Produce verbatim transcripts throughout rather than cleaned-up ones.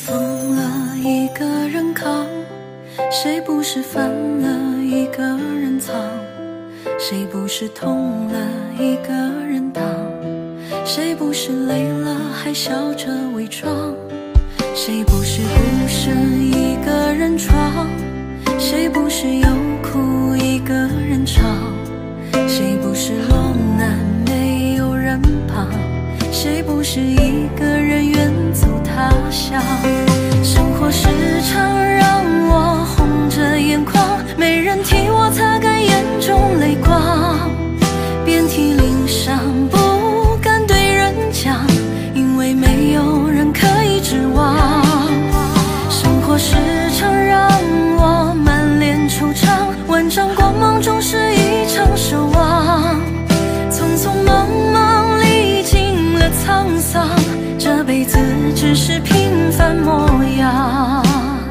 疯了一个人扛，谁不是烦了一个人藏？谁不是痛了一个人挡？谁不是累了还笑着伪装？谁不是孤身一个人闯？谁不是有苦一个人唱？谁不是落难没有人帮？谁不是一个人远走他乡？生活时常让我红着眼眶，没人替我擦干眼中泪光，遍体鳞伤不敢对人讲，因为没有人可以指望。生活时常让我满脸惆怅，万丈光芒终是一场守望。匆匆忙忙历经了沧桑，这辈子只是平凡模样。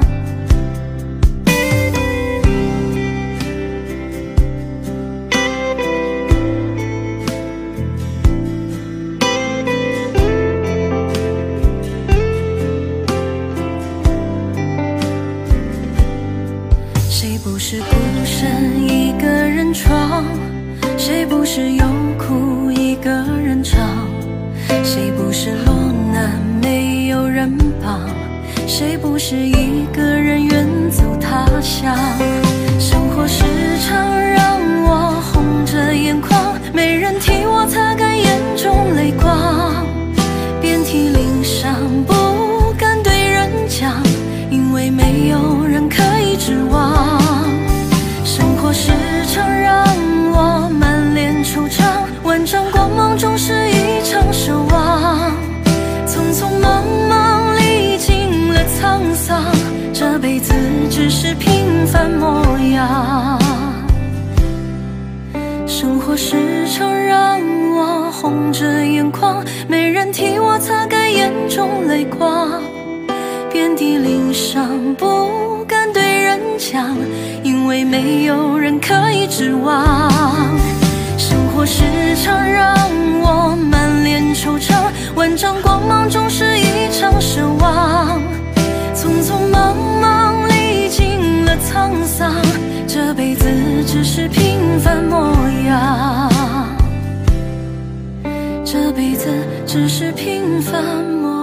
谁不是孤身一个人闯？谁不是有苦一个人唱？谁不是落难没有人帮？谁不是一个人远走他乡？生活时常让我红着眼眶，没人替我擦干眼中泪光，遍体鳞伤不敢对人讲，因为没有人可以指望。生活时常让我满脸惆怅，万丈光芒终是一场守望。匆匆忙忙历经了沧桑，这辈子只是平凡模样。生活时常让我红着眼眶，没人替我擦干眼中泪光，遍体鳞伤不敢对人讲，因为没有人可以指望。生活时常让我满脸惆怅，万丈光芒终是一场守望。匆匆忙忙历经了沧桑，这辈子只是平凡模样。这辈子只是平凡模样。